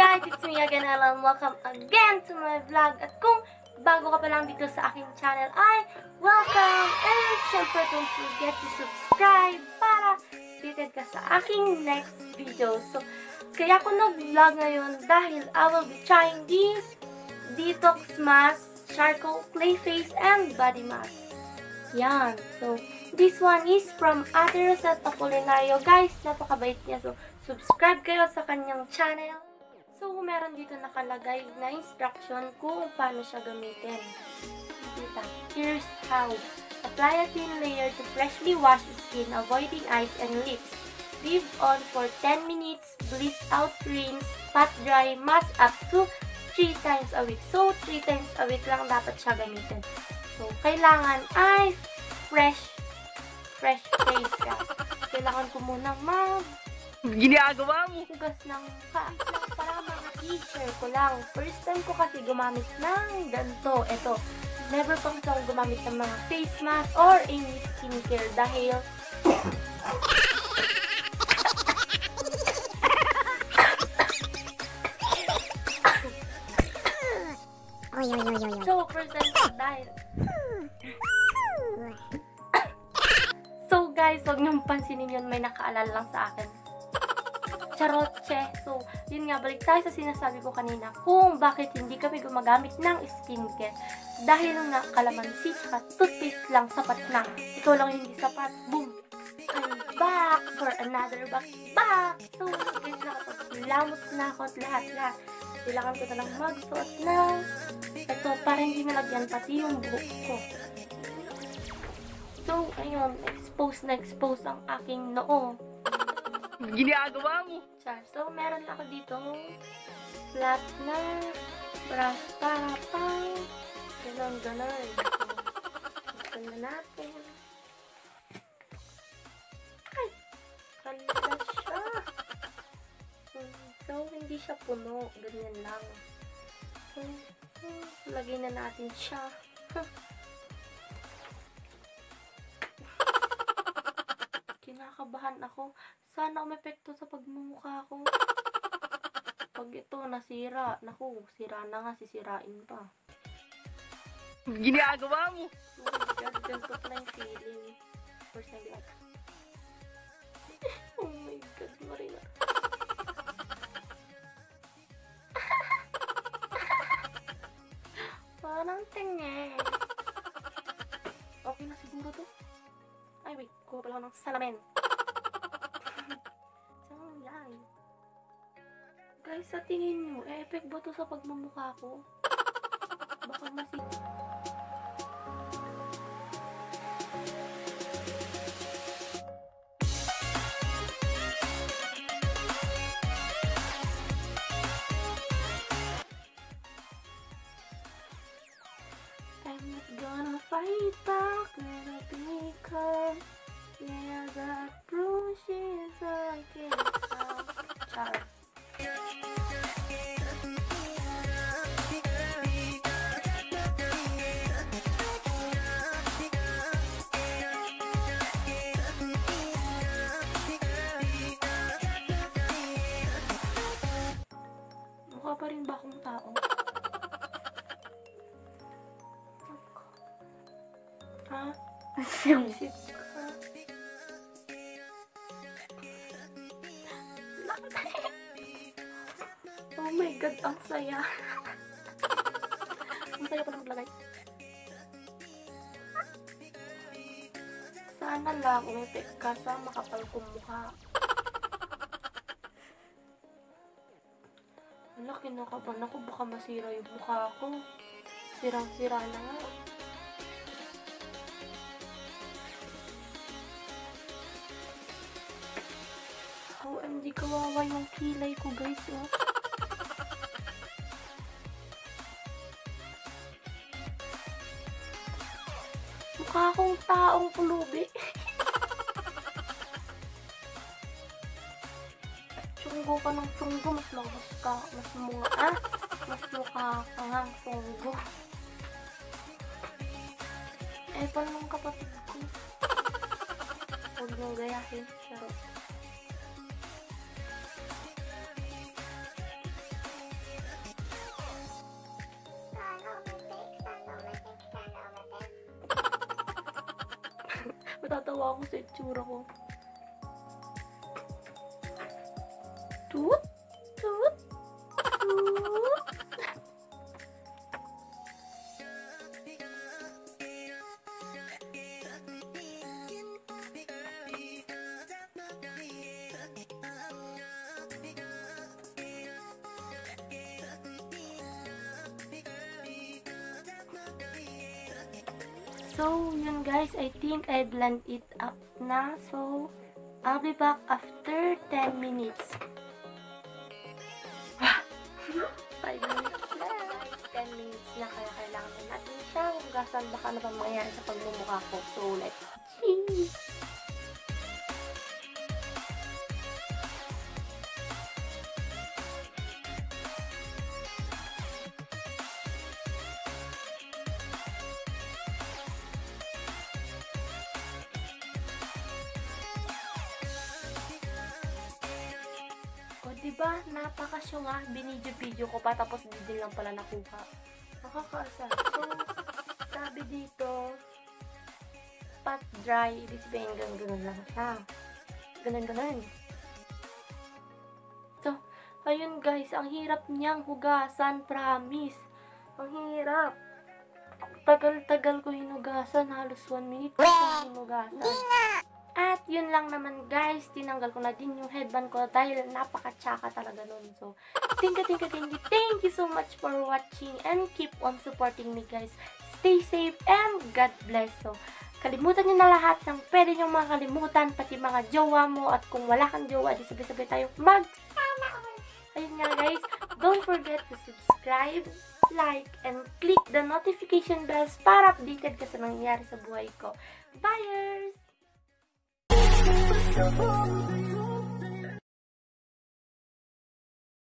guys, it's me again, Ella. Welcome again to my vlog. At kung bago ka pa lang dito sa aking channel ay welcome! And syempre don't forget to subscribe para updated ka sa aking next video. So, kaya ako nag-vlog ngayon dahil I will be trying this detox mask, charcoal clay face, and body mask. Yan. So, this one is from Ate Rosette Apolinario. Guys, napakabait niya. So, subscribe kayo sa kanyang channel. So, meron dito nakalagay na instruction kung paano siya gamitin. Kita. Here's how. Apply a thin layer to freshly wash skin, avoiding eyes and lips. Leave on for 10 minutes. Bleach out, rinse, pat dry, mask up to 3 times a week. So, 3 times a week lang dapat siya gamitin. So, kailangan ay fresh face ka. Kailangan ko munang ginagawa mo? hugas ng mukha. Para ma-i-share ko lang. First time ko kasi gumamit ng ganito. Ito. Never pang akong gumamit ng mga face mask or any skincare dahil so, first time ko dahil so, guys, huwag niyong pansinin yun. May nakaalala lang sa akin. Charotche. So, yun nga, balik tayo sa sinasabi ko kanina kung bakit hindi kami gumagamit ng skincare. Dahil nga, kalamansi tsaka toothpaste lang, sapat na. Ito lang hindi sapat. Boom! I'm back for another back. So, guys, nakapaglamot na ako at lahat. Kailangan ko na lang magsuot ng ito para hindi nalagyan pati yung buhok ko. So, ayun, expose ang aking noo. Ginagawa mo? Char. So, meron ako dito flat na brush para pang ganon. Ito na natin. Ay! Kalila siya. So, hindi siya puno. Ganyan lang. So, lagay na natin siya. Kinakabahan ako. Sana umepekto sa pagmumukha ko. Pag ito nasira, naku, sira na nga, sisirain pa. Ginagawa mo? Oh my God, ganito pala yung feeling. First time like, oh my God, Marina. Parang tingin. Okay na siguro to. Ay, wait. Kuha pala ako ng salamin. So, yan. Guys, sa tingin nyo, effect ba to sa pagmamukha ko? Baka I'm not gonna fight back when I become yeah, that bruises I can't stop. Mukha pa rin ba akong tao? Ha? Isip ka. Oh my God, ang saya. Ang saya pa na maglagay. Sana lang umipik ka sa makapal kong mukha. Wala, kinakabahan ako. Baka masira yung mukha ko. Sirang-sira na nga. OMG, kawawa yung kilay ko, guys, oh. Mukha akong taong pulubi. Tsunggo ka ng tsunggo, mas langos ka, mas mukha ka nga ang tsunggo. Eh, paano ng kapatid ko? Huwag nang gayahin, charot. Natatawa ako sa itsura ko. Toot, toot, toot. So, yun guys, I think I blend it up na. So, I'll be back after 10 minutes. 5 minutes left. 10 minutes na, kaya kailangan natin siyang hugasan. Baka ano pa mangyayari sa pagmumukha ko. So, let's see. Diba, napakasyunga, binidyo-video ko pa, tapos hindi lang pala nakuha. Nakakaasar. So, sabi dito, pat dry, ibig sabihin, ganun lang siya. Ganun. So, ayun guys, ang hirap niyang hugasan, promise. Ang hirap. Tagal-tagal ko hinugasan, halos 1 minute ko siyang hinugasan. At yun lang naman guys, tinanggal ko na din yung headband ko dahil napaka-tsaka talaga nun. So, thank you so much for watching and keep on supporting me guys. Stay safe and God bless. So, kalimutan nyo na lahat ng pwede nyo makalimutan, pati mga jowa mo. At kung wala kang jowa, di sabay-sabay tayo magsama. Ayun nga guys, don't forget to subscribe, like, and click the notification bells para updated ka sa nangyayari sa buhay ko. Bye!